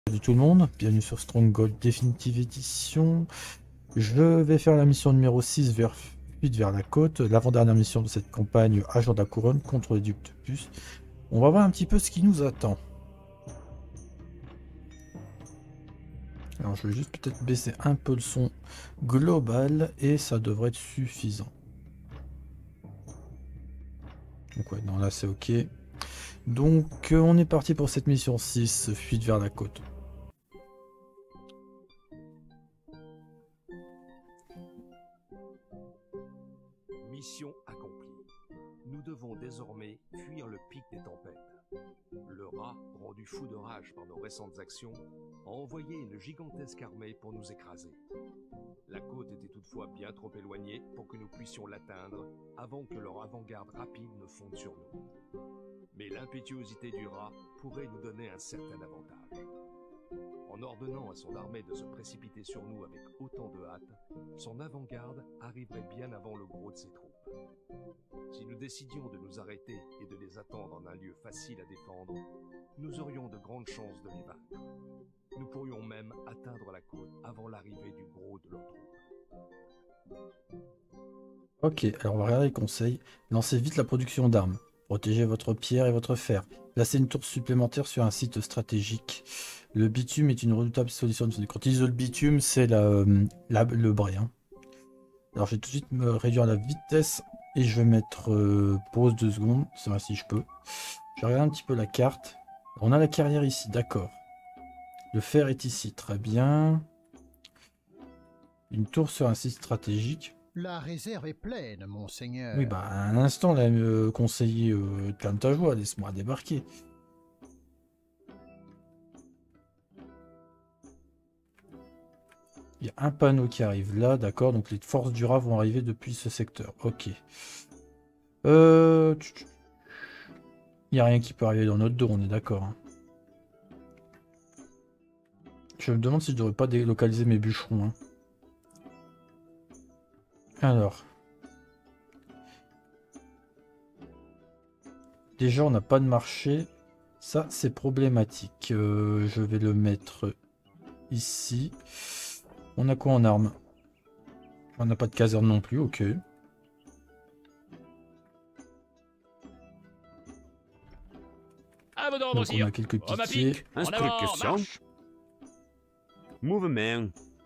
Salut tout le monde, bienvenue sur Stronghold Definitive Edition. Je vais faire la mission numéro 6 fuite vers la côte, l'avant-dernière mission de cette campagne Agent de la Couronne contre les ducs de Puce. On va voir un petit peu ce qui nous attend. Alors je vais juste peut-être baisser un peu le son global et ça devrait être suffisant. Donc ouais, non là c'est ok. Donc on est parti pour cette mission 6, fuite vers la côte. Mission accomplie. Nous devons désormais fuir le pic des tempêtes. Le rat, rendu fou de rage par nos récentes actions, a envoyé une gigantesque armée pour nous écraser. La côte était toutefois bien trop éloignée pour que nous puissions l'atteindre avant que leur avant-garde rapide ne fonde sur nous. Mais l'impétuosité du rat pourrait nous donner un certain avantage. En ordonnant à son armée de se précipiter sur nous avec autant de hâte, son avant-garde arriverait bien avant le gros de ses troupes. Si nous décidions de nous arrêter et de les attendre en un lieu facile à défendre, nous aurions de grandes chances de les vaincre. Nous pourrions même atteindre la côte avant l'arrivée du gros de leurs troupes. Ok, alors on va regarder les conseils. Lancez vite la production d'armes. Protégez votre pierre et votre fer. Placez une tour supplémentaire sur un site stratégique. Le bitume est une redoutable solution. Quand on utilise le bitume, c'est le bray. Hein. Alors je vais tout de suite me réduire la vitesse et je vais mettre pause 2 secondes. C'est vrai si je peux. Je regarde un petit peu la carte. On a la carrière ici, d'accord. Le fer est ici, très bien. Une tour sur un site stratégique. La réserve est pleine, monseigneur. Oui, bah, à un instant, là, conseiller, calme ta joie, laisse-moi débarquer. Il y a un panneau qui arrive là, d'accord, donc les forces du rat vont arriver depuis ce secteur, ok. Il n'y a rien qui peut arriver dans notre dos, on est d'accord. Hein. Je me demande si je devrais pas délocaliser mes bûcherons. Hein. Alors... Déjà, on n'a pas de marché. Ça, c'est problématique. Je vais le mettre ici. On a quoi en armes? On n'a pas de caserne non plus, ok. Donc on a quelques piquets. Instruction. Mouvement.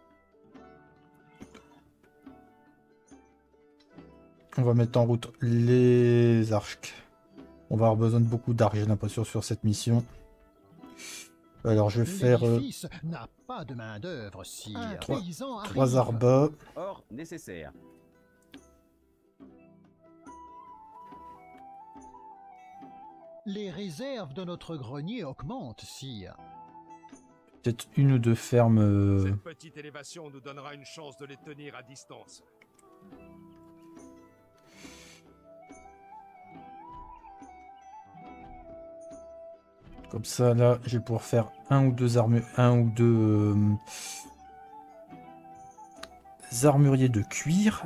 On va mettre en route les arcs. On va avoir besoin de beaucoup d'arcs, j'ai l'impression, sur cette mission. Alors je vais faire n'a pas de main d'œuvre, sire. 3 arbas. Or nécessaire. Les réserves de notre grenier augmentent, sire. Peut-être une ou deux fermes. Cette petite élévation nous donnera une chance de les tenir à distance. Comme ça, là, je vais pouvoir faire un ou deux armuriers de cuir.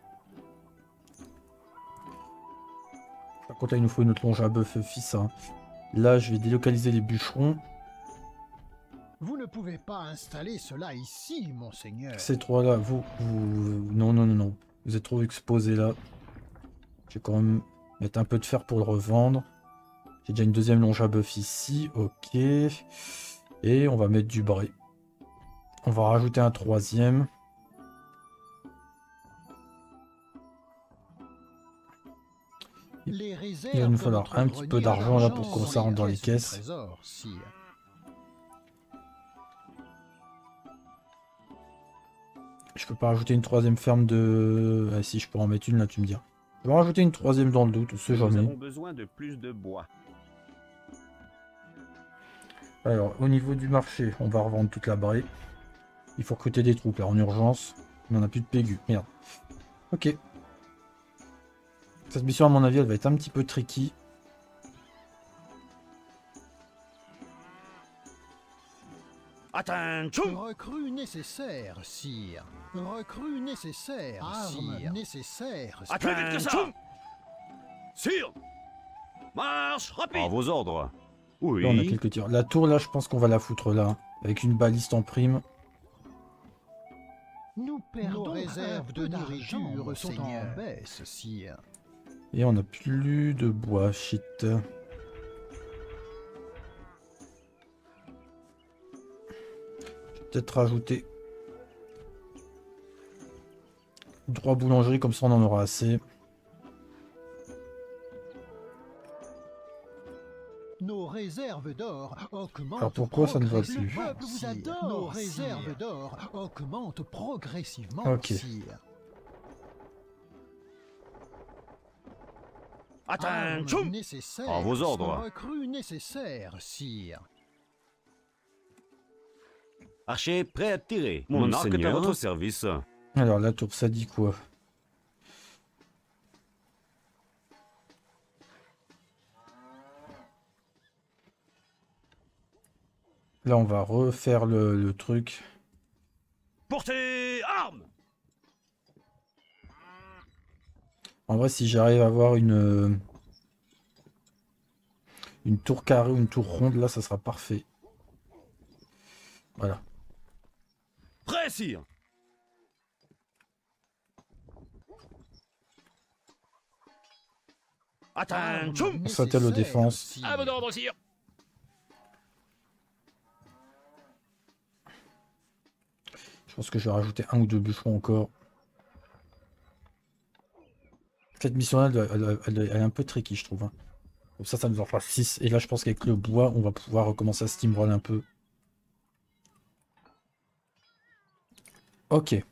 Par contre, là, il nous faut une autre longe à bœuf fils. Hein. Là, je vais délocaliser les bûcherons. Vous ne pouvez pas installer cela ici, monseigneur. Ces trois-là, non, non, non, non. Vous êtes trop exposés là. Je vais quand même mettre un peu de fer pour le revendre. J'ai déjà une deuxième longe à bœuf ici, ok. Et on va mettre du bray. On va rajouter un troisième. Il va nous falloir un petit peu d'argent là pour qu'on ça rentre dans les caisses. Je peux pas rajouter une troisième ferme de... Ah, si je peux en mettre une là, tu me dis. Je vais en rajouter une troisième dans le doute, on sait jamais. Nous avons besoin de plus de bois. Alors, au niveau du marché, on va revendre toute la braie. Il faut recruter des troupes, là, en urgence. Mais on n'a plus de pégu, merde. Ok. Cette mission, à mon avis, elle va être un petit peu tricky. Attention! Recrue nécessaire, sire. Recrue nécessaire, Arme sire. Nécessaire, À plus vite que ça! Sire! Marche rapide! À vos ordres. Oui. Là, on a quelques tirs. La tour, là, je pense qu'on va la foutre là. Avec une baliste en prime. Nos réserves de nourriture sont en baisse, sire. Et on n'a plus de bois, shit. Je vais peut-être rajouter 3 boulangeries, comme ça on en aura assez. Nos réserves d'or augmentent. Alors pourquoi ça ne va progressivement, plus? Le peuple vous adore, nos réserves d'or augmentent progressivement, Ok. sire. Attention! Armes nécessaires À vos ordres. sont recrues nécessaires, sire. Archer prêt à tirer. Mon arc est à votre service. Alors la tour, ça dit quoi? Là on va refaire le truc. Portez armes! En vrai, si j'arrive à avoir une tour carrée ou une tour ronde, là ça sera parfait. Voilà. Prêt, sire! Attention! On s'attelle aux défenses. À vos ordres, sire! Je pense que je vais rajouter 1 ou 2 bûcherons encore. Cette mission-là, elle est un peu tricky, je trouve. Hein. Comme ça nous en fera 6. Et là, je pense qu'avec le bois, on va pouvoir recommencer à steamroll un peu. Ok.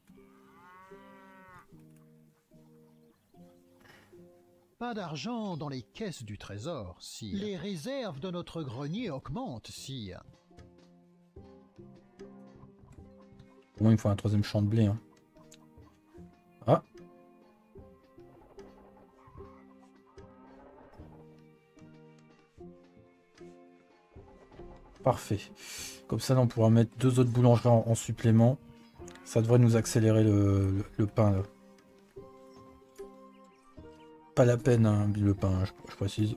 Pas d'argent dans les caisses du trésor, sire. Les réserves de notre grenier augmentent, sire. Pour moi, il me faut un 3e champ de blé. Hein. Ah. Parfait. Comme ça, là, on pourra mettre 2 autres boulangeries en supplément. Ça devrait nous accélérer le pain, là. Pas la peine, hein, le pain, hein, je précise.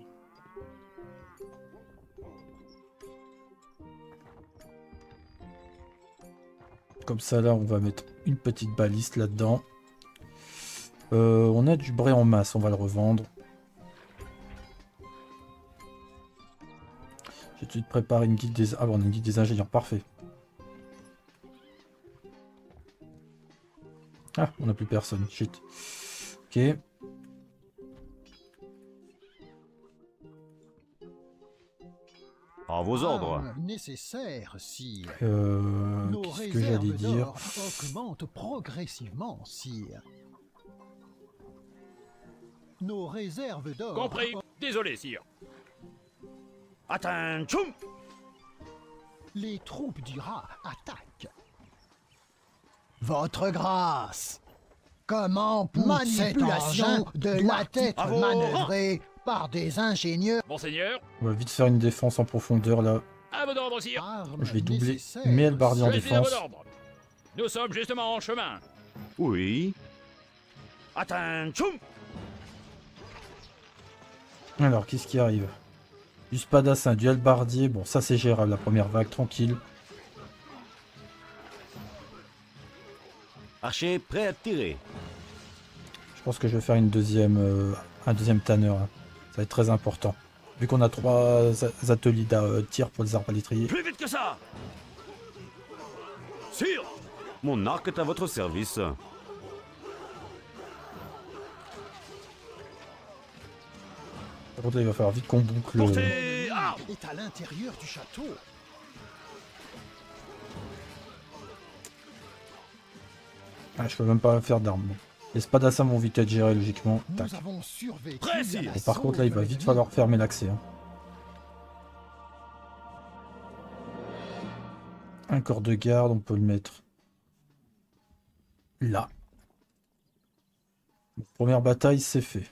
Comme ça, là, on va mettre une petite baliste là-dedans. On a du brai en masse, on va le revendre. J'ai tout de suite préparé une guilde des... Ah bon, on a une guilde des ingénieurs, parfait. Ah, on n'a plus personne, shit. Ok. À vos ordres. Armes nécessaires, sire. Qu'est-ce que j'allais réserves dire? d'or augmentent progressivement, sire. Nos réserves d'or... Compris. Désolé, sire. Attention! Les troupes du rat attaquent. Votre grâce, comment manipulation doit être À vos manœuvrée par des ingénieurs? Monseigneur, On va vite faire une défense en profondeur, là. à vos ordres, sire. Armes Je vais doubler nécessaires, mes hallebardiers en Je suis à défense. vos ordres. Nous sommes justement en chemin. Oui. Attention! Alors, qu'est-ce qui arrive? Du spadassin, du hallebardier. Bon, ça c'est gérable, la première vague, tranquille. Archer prêt à tirer. Je pense que je vais faire une un deuxième tanner. Hein. Ça va être très important. Vu qu'on a 3 ateliers de tir pour les arbalétriers. Plus vite que ça! Sire! Mon arc est à votre service. Par contre, là, il va falloir vite qu'on boucle. Portez armes! est à l'intérieur du château. Ah, je peux même pas faire d'armes. Bon. Les spadassins vont vite être gérés logiquement. Tac. Nous avons survécu. Prêt, sire. à Et par contre, là, il va l'assaut de vite l'ennemi. falloir fermer l'accès. Hein. Un corps de garde, on peut le mettre là. Bon, première bataille, c'est fait.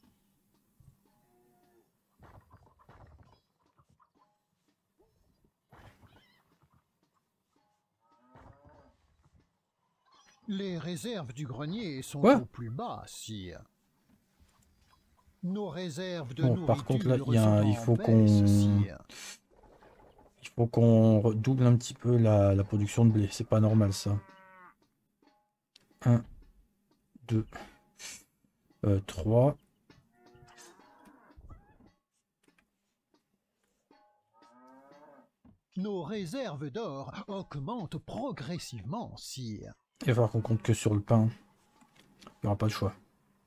Les réserves du grenier sont Quoi? au plus bas, sire. Nos réserves de Bon, nourriture par contre, là, sont il en faut baisse, qu'on... sire. Il Faut qu'on double un petit peu la production de blé. C'est pas normal ça. 1, 2, 3. Nos réserves d'or augmentent progressivement, sire. Il va falloir qu'on compte que sur le pain. Il n'y aura pas le choix.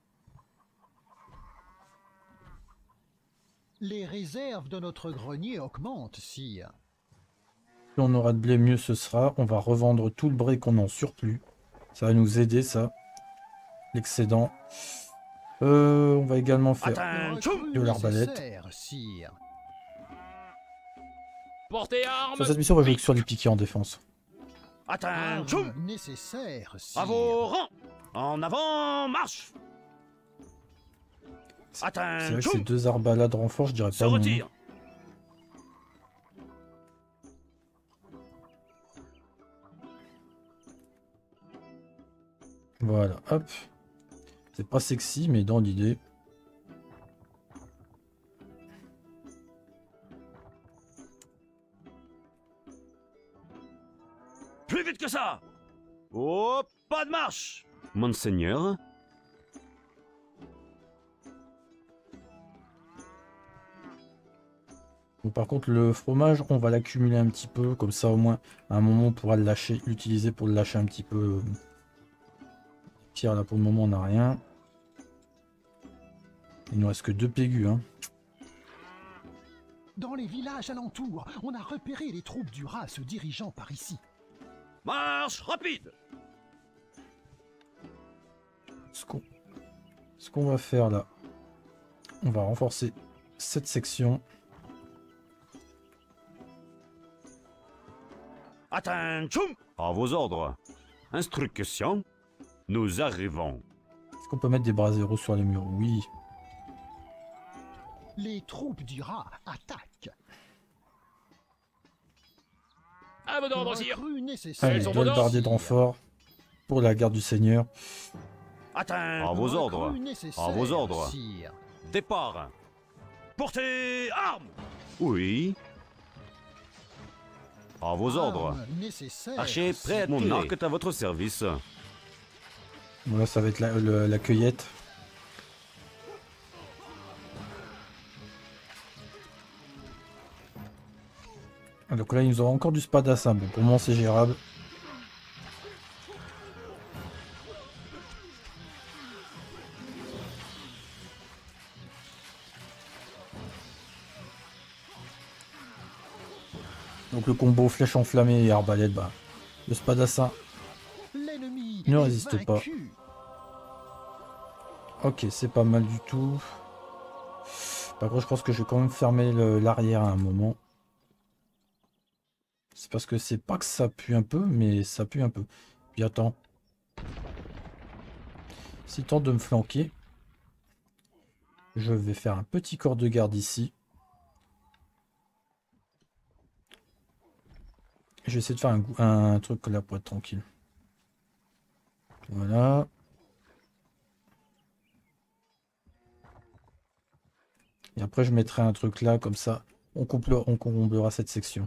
Les réserves de notre grenier augmentent, sire. Plus on aura de blé, mieux ce sera. On va revendre tout le blé qu'on a en surplus. Ça va nous aider, ça. L'excédent. On va également faire de l'arbalète. Sire. Portez armes. Sur cette mission, on va jouer que sur les piquets en défense. Attention. Nécessaire, sire. À vos rangs. En avant, marche. C'est vrai que ces 2 arbalades renfort, je dirais pas non. Retire. Voilà, hop. C'est pas sexy, mais dans l'idée. Plus vite que ça. Oh, pas de marche. Monseigneur. Donc, par contre, le fromage, on va l'accumuler un petit peu. Comme ça, au moins, à un moment, on pourra le lâcher, l'utiliser pour le lâcher un petit peu. Pierre, là, pour le moment, on n'a rien. Il nous reste que 2 pégus, hein. Dans les villages alentours, on a repéré les troupes du rat se dirigeant par ici. Marche rapide. Ce qu'on va faire là, on va renforcer cette section. Attention. À vos ordres. Instruction. Nous arrivons. Est-ce qu'on peut mettre des braseros sur les murs? Oui. Les troupes du rat attaquent. À vos ordres, sire. Allez, Elles ont 2 vos ordres. bardiers de renfort pour la garde du Seigneur. À vos ordres. À vos ordres. Sire. Départ. Portez armes. Oui. À vos ordres. Armes nécessaires, Archer prêt à sire. Mon arc est à votre service. Bon, là, ça va être la cueillette. Donc là, il nous aura encore du spadassin. Bon, pour moi, c'est gérable. Donc le combo flèche enflammée et arbalète, bah, le spadassin L'ennemi ne est résiste pas. vaincu. Ok, c'est pas mal du tout. Par contre, je pense que je vais quand même fermer l'arrière à un moment. C'est parce que c'est pas que ça pue un peu, mais ça pue un peu. Puis attends. S'il tente de me flanquer, je vais faire un petit corps de garde ici. Je vais essayer de faire un truc là pour être tranquille. Voilà. Et après, je mettrai un truc là, comme ça, on comblera cette section.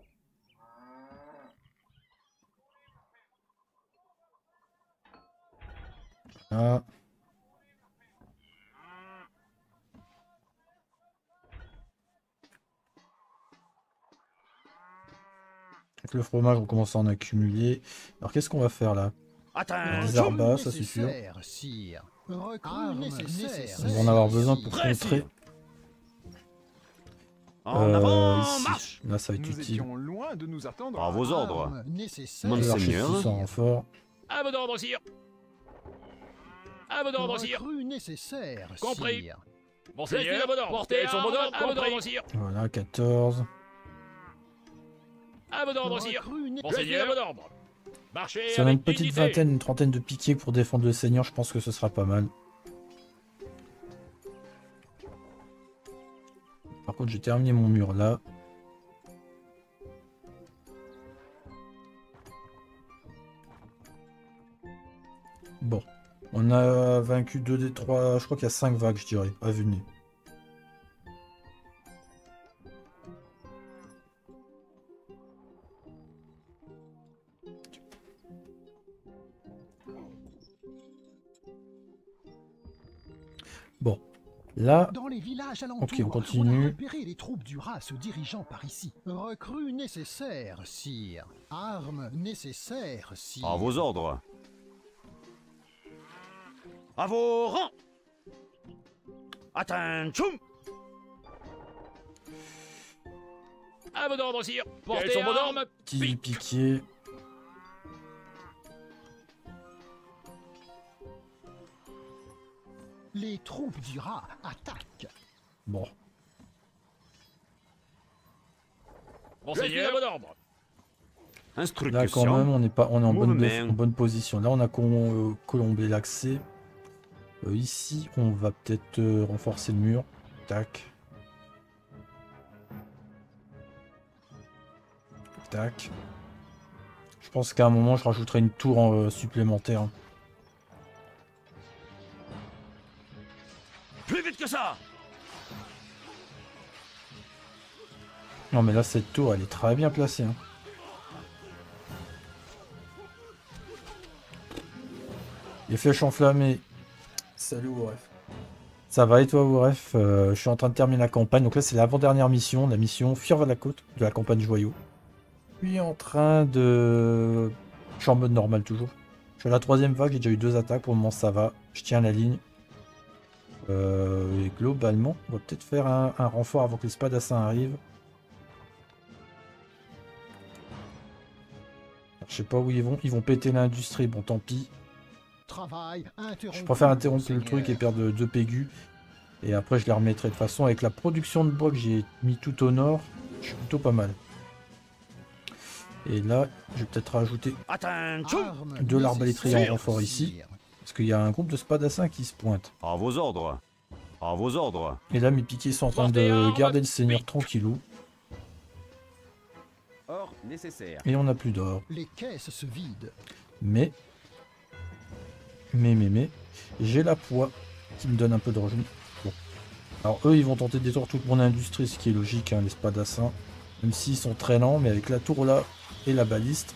Voilà. Avec le fromage, on commence à en accumuler. Alors, qu'est-ce qu'on va faire là? Des arbas, ça c'est sûr. Sire. On va en avoir besoin pour contrer. En avant, ici. marche. Là, ça va être Nous utile. étions loin de nous attendre. À vos ordres. L'archer Monseigneur. en renfort. À vos ordres, sire. À vos ordres, sire. nécessaire, Compris. sire. Monseigneur, à vos ordres. Portez son mot d'ordre. À vos ordres, sire. Voilà, 14. À vos ordres, sire. Monseigneur, à vos ordres. Marchez Si on a avec une petite dignité. vingtaine, une trentaine de piquets pour défendre le Seigneur, je pense que ce sera pas mal. Par contre, j'ai terminé mon mur là. Bon, on a vaincu 2 des 3, je crois qu'il y a 5 vagues, je dirais, à vue de nez. Là, Dans les villages alentours, ok, on continue. a repéré les troupes du rat se dirigeant par ici. Recrues nécessaires, sire. Armes nécessaires, sire. À vos ordres. À vos rangs. Attention. À vos ordres, sire. Quels sont vos ordres? Petit piqué. Les troupes du rat attaquent. Bon. Monseigneur, à vos ordres. Instruction. Là quand même, on est en Mouvement. bonne position. Là, on a colombé l'accès. Ici, on va peut-être renforcer le mur. Tac. Tac. Je pense qu'à un moment, je rajouterai une tour supplémentaire. Plus vite que ça. Non mais là, cette tour, elle est très bien placée. Hein. Les flèches enflammées. Salut Waref. Ça va et toi Waref? Je suis en train de terminer la campagne. Donc là, c'est l'avant-dernière mission. La mission Fuir vers la côte de la campagne Joyau. Je suis en train de... Je suis en mode normal toujours. Je suis à la 3e vague. J'ai déjà eu 2 attaques. Pour le moment, ça va. Je tiens la ligne. Et globalement, on va peut-être faire un renfort avant que les spadassins arrivent. Je sais pas où ils vont. Ils vont péter l'industrie. Bon, tant pis. Je préfère interrompre le truc et perdre 2 pégus. Et après, je les remettrai de toute façon. Avec la production de bois que j'ai mis tout au nord, je suis plutôt pas mal. Et là, je vais peut-être rajouter de l'arbalétrier en renfort ici. Parce qu'il y a un groupe de spadassins qui se pointe. À vos ordres. À vos ordres. Et là, mes piquiers sont en train de garder le seigneur tranquillou. Or nécessaire. Et on n'a plus d'or. Les caisses se vident. Mais, j'ai la poix qui me donne un peu de revenus. Bon. Alors eux, ils vont tenter de détruire toute mon industrie, ce qui est logique, hein, les spadassins. Même s'ils sont très lents, mais avec la tour là et la baliste.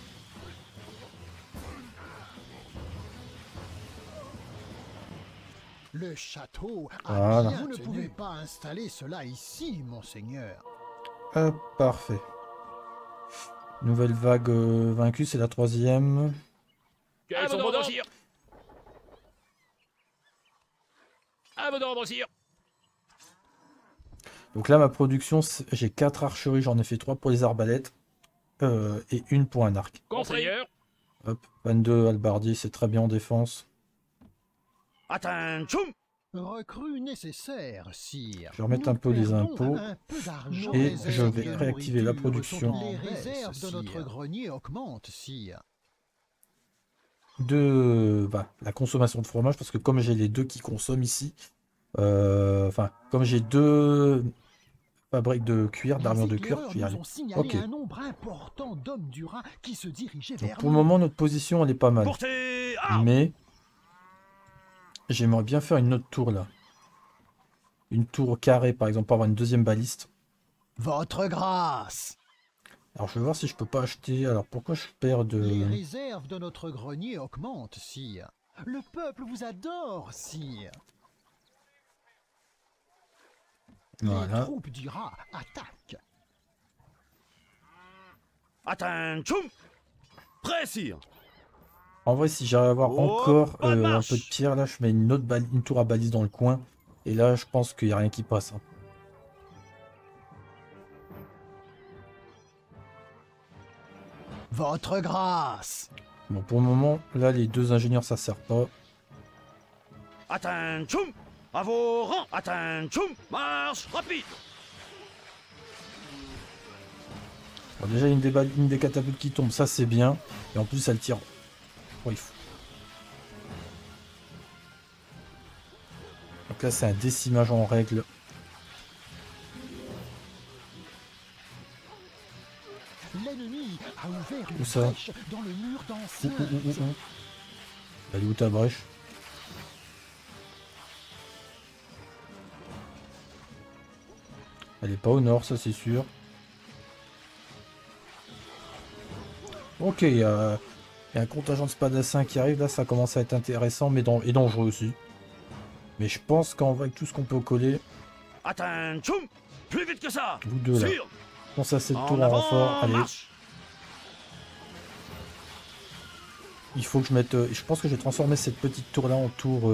Le château Voilà. Vous ne pouvez pas installer cela ici, monseigneur. Parfait. Nouvelle vague vaincue, c'est la 3e. Quels sont vos ordres, sire? À vos ordres, sire. Donc là, ma production, j'ai 4 archeries, j'en ai fait 3 pour les arbalètes. Et 1 pour un arc. Monseigneur. Hop, 22 halbardiers, c'est très bien en défense. Attention. Recrues nécessaires, sire. Je vais remettre un peu les impôts. Et je vais réactiver la production. Les réserves de notre grenier augmentent, sire. De la consommation de fromage, parce que comme j'ai les 2 qui consomment ici, comme j'ai 2 fabriques de cuir, d'armure de cuir, je vais y aller. Ok. Donc pour le moment, notre position, elle est pas mal. Mais j'aimerais bien faire une autre tour là. Une tour carrée, par exemple, pour avoir une 2e baliste. Votre grâce. Alors je vais voir si je peux pas acheter. Alors pourquoi je perds de... Les réserves de notre grenier augmentent, sire. Le peuple vous adore, sire. Voilà. Les troupes du rat attaquent. Attention. Prêt, sire. En vrai, si j'arrive à avoir encore un peu de pierre, là, je mets une tour à balise dans le coin. Et là, je pense qu'il n'y a rien qui passe. Hein. Votre grâce. Bon, pour le moment, là, les 2 ingénieurs, ça sert pas. Attention. À vos rangs. Attention. Marche rapide. Alors déjà, une des catapultes qui tombe, ça c'est bien. Et en plus, elle tire. Oh, il faut. Donc là, c'est un décimage en règle. L'ennemi a ouvert Où une ça? brèche dans le mur d'enceinte. Elle est où ta brèche? Elle est pas au nord, ça c'est sûr. Ok, il y a un contingent de spadassins qui arrive. Là, ça commence à être intéressant, mais et dangereux aussi. Mais je pense qu'avec tout ce qu'on peut coller... Attention, plus vite que ça. Vous deux là. Je pense à cette tour en renfort. Allez. Il faut que je mette... je pense que je vais transformer cette petite tour là en tour...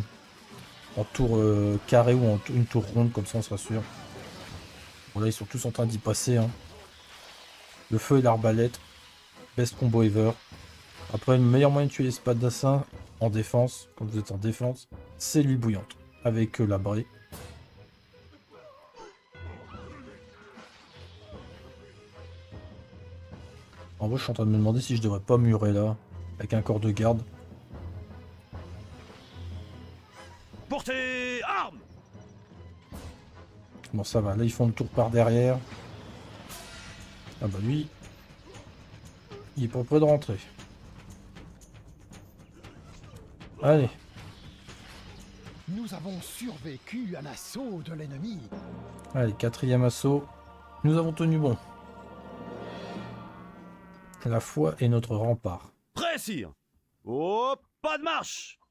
carré ou en une tour ronde, comme ça on sera sûr. Bon là ils sont tous en train d'y passer. Hein. Le feu et l'arbalète. Best combo ever. Après le meilleur moyen de tuer les spadassin en défense, quand vous êtes en défense, c'est l'huile bouillante. Avec la braie. En vrai je suis en train de me demander si je devrais pas murer là. Avec un corps de garde. Portez armes. Bon ça va, là ils font le tour par derrière. Ah bah lui, il est pas près de rentrer. Allez. Nous avons survécu à l'assaut de l'ennemi. Allez, 4e assaut. Nous avons tenu bon. La foi est notre rempart. Prêt, sire. Oh, pas de marche.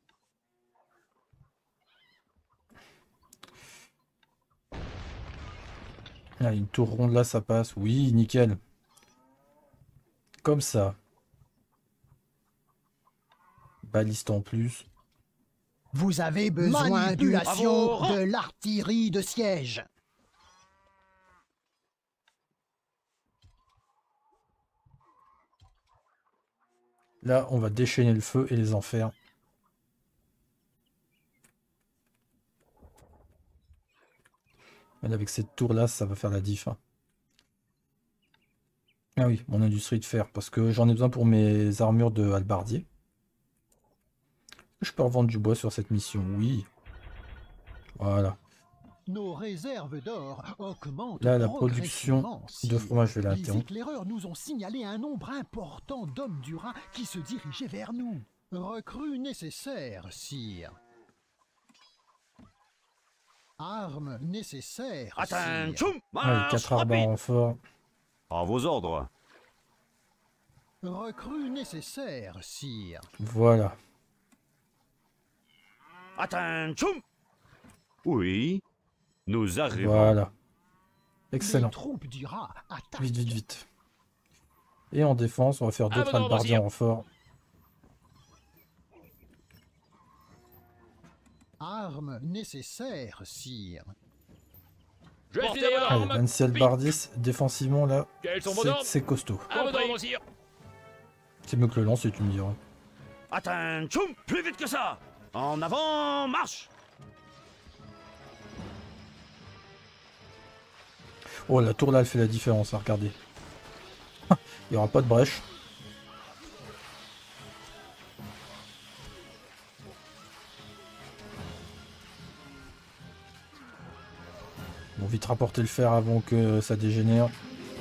Allez, une tour ronde là, ça passe. Oui, nickel. Comme ça. Baliste en plus. Vous avez besoin manipulation de l'artillerie de siège. Là, on va déchaîner le feu et les enfers. Mais avec cette tour là, ça va faire la diff. Hein. Ah oui, mon industrie de fer, parce que j'en ai besoin pour mes armures de hallebardier. Je peux revendre du bois sur cette mission, oui. Voilà. Nos réserves d'or augmentent. Là, la production de fromage, je vais l'interrompre. Les éclaireurs nous ont signalé un nombre important d'hommes du Rhin qui se dirigeaient vers nous. Recrues nécessaires, sire. Armes nécessaires. Attention. Allez, 4 arbres en renfort. À vos ordres. Recrues nécessaires, sire. Voilà. Attention. Oui. Nous arrivons. Voilà. Excellent. Les troupes du Rhin attaquent. Vite, vite, vite. Et en défense, on va faire d'autres hallebardiers en renfort. Armes nécessaires, sire. Je suis à Allez, 26 hallebardiers, défensivement là, c'est costaud. C'est mieux que le lancer, tu me diras. Attention, plus vite que ça. En avant, marche. Oh, la tour là, elle fait la différence, hein, regardez. Il n'y aura pas de brèche. Bon, vite rapporter le fer avant que ça dégénère.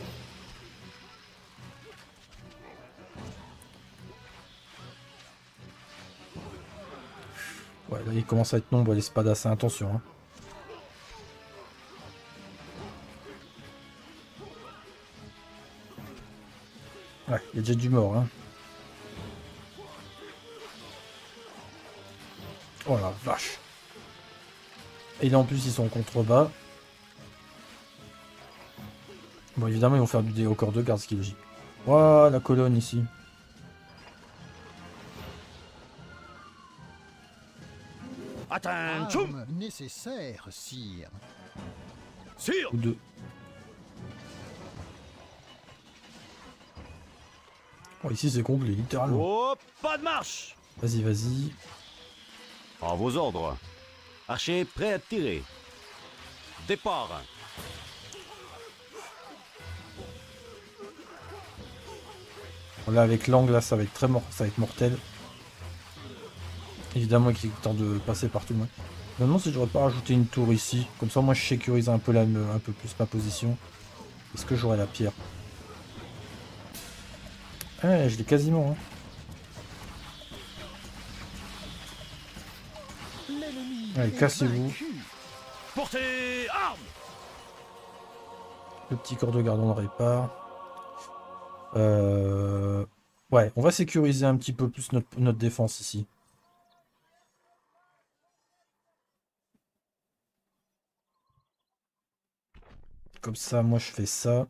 Ouais, là, il commence à être nombreux les spadassin, attention. Hein. Ouais, il y a déjà du mort. Hein. Oh la vache. Et là en plus ils sont en contrebas. Bon évidemment ils vont faire du dé au corps de garde, ce qui est logique. Voilà la colonne ici. Attention. Armes nécessaires, sire. Sire. Ou deux. Oh, ici c'est complet, littéralement. Oh, pas de marche. Vas-y, vas-y. À vos ordres. Archer prêt à tirer. Départ. Bon, là avec l'angle là ça va être très ça va être mortel. Évidemment qu'il est temps de passer par tout le monde. Maintenant si j'aurais pas rajouté une tour ici, comme ça moi je sécurise un peu un peu plus ma position. Est-ce que j'aurai la pierre? Ouais, je l'ai quasiment. Hein. Allez, cassez-vous. Portez armes. Le petit corps de garde on répare. Ouais, on va sécuriser un petit peu plus notre défense ici. Comme ça, moi, je fais ça.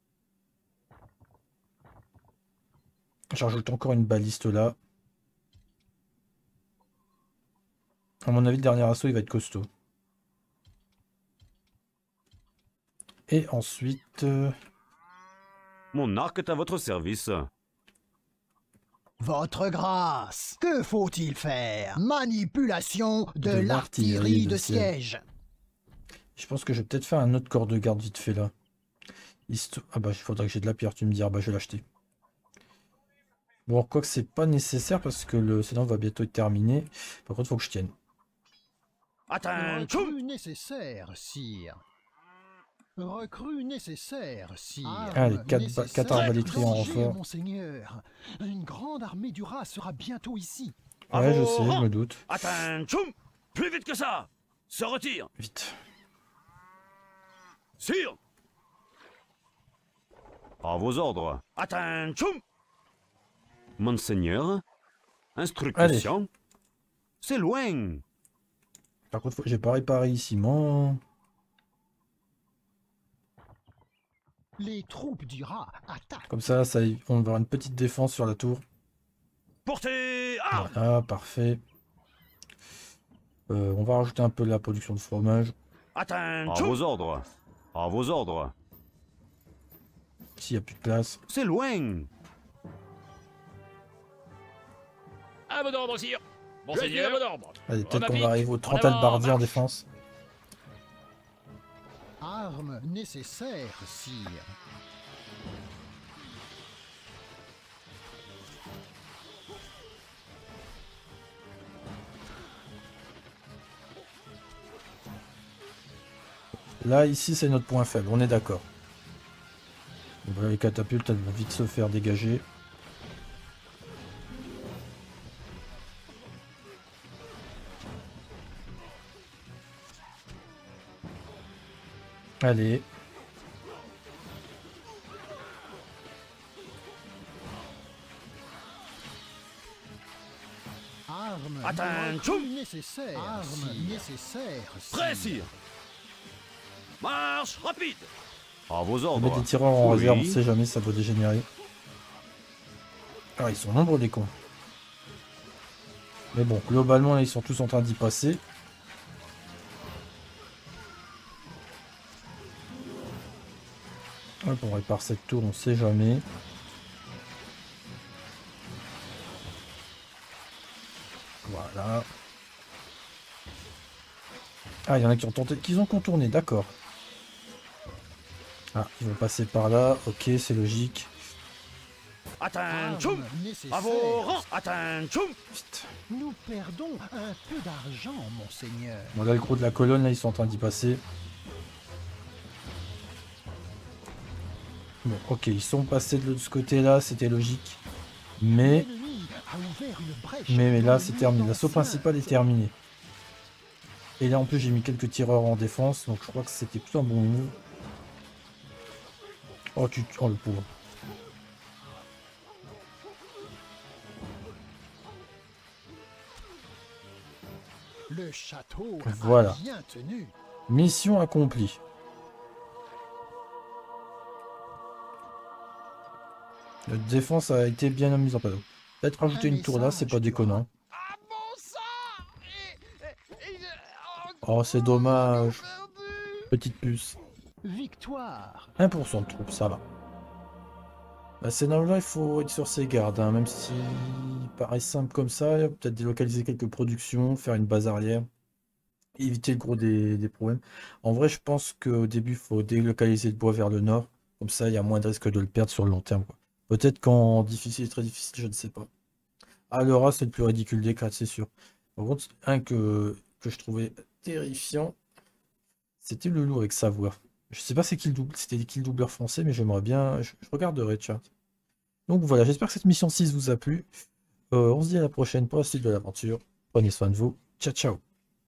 Je rajoute encore une baliste là. À mon avis, le dernier assaut, il va être costaud. Et ensuite... Mon arc est à votre service. Votre grâce, que faut-il faire? Manipulation de l'artillerie de siège. Je pense que je vais peut-être faire un autre corps de garde vite fait là. Ah bah il faudrait que j'ai de la pierre, tu me dis. Ah bah je vais l'acheter. Bon, quoi que c'est pas nécessaire parce que le scénario va bientôt être terminé. Par contre, il faut que je tienne. Recrue nécessaire, sire. Recrue nécessaire, sire. Allez, 4 arbalétriers en renfort. Monseigneur. Une grande armée du rat sera bientôt ici. Ouais, je sais, je me doute. Plus vite que ça. Se retire. Vite. Sire. À vos ordres. Monseigneur. Instruction. C'est loin. Par contre, j'ai pas réparé ici, mon... Les troupes du rat attaquent. Comme ça, on va avoir une petite défense sur la tour. Portez. Voilà, parfait. On va rajouter un peu de la production de fromage. À vos ordres. À vos ordres. S'il n'y a plus de place. C'est loin. À vos ordres, sire. Monseigneur, à vos ordres. Allez, peut-être qu'on va arriver aux 30 albardiers en défense. Armes nécessaires, sire. Là, ici, c'est notre point faible, on est d'accord. Les catapultes, elles vont vite se faire dégager. Allez. Armes nécessaires. Armes nécessaires. Prêt, sire. Marche rapide. À vos On ordres. met des tireurs en réserve, on sait jamais, ça peut dégénérer. Ah, ils sont nombreux les cons. Mais bon, globalement, là, ils sont tous en train d'y passer. Hop, on répare cette tour, on sait jamais. Voilà. Ah, il y en a qui ont tenté, qu'ils ont contourné, d'accord. Ah, ils vont passer par là, ok, c'est logique. Attention. À vos rangs. Attention. Vite. Nous perdons un peu d'argent, monseigneur. Bon, là, le gros de la colonne, là, ils sont en train d'y passer. Bon, ok, ils sont passés de ce côté-là, c'était logique. Mais là, c'est terminé. L'assaut principal est terminé. Et là, en plus, j'ai mis quelques tireurs en défense, donc je crois que c'était plutôt un bon move. Oh, oh, le pauvre. Le château voilà. a bien tenu. Mission accomplie. La défense a été bien mise en place. Peut-être rajouter une tour là, c'est pas déconnant. Oh, c'est dommage. Petite puce. Victoire. 1% de troupes, ça va. Bah, c'est là, il faut être sur ses gardes, hein, même si paraît simple comme ça, peut-être délocaliser quelques productions, faire une base arrière, éviter le gros des problèmes. En vrai, je pense qu'au début, il faut délocaliser le bois vers le nord, comme ça, il y a moins de risque de le perdre sur le long terme, quoi. Peut-être qu'en difficile, très difficile, je ne sais pas. Ah, le rat, c'est le plus ridicule des 4, c'est sûr. Par contre, un que je trouvais terrifiant, c'était le loup avec sa voix. Je sais pas c'est qui le double, c'était qui le doubleur français, mais j'aimerais bien, je regarderai, tiens. Donc voilà, j'espère que cette mission 6 vous a plu. On se dit à la prochaine pour la suite de l'aventure. Prenez soin de vous. Ciao, ciao.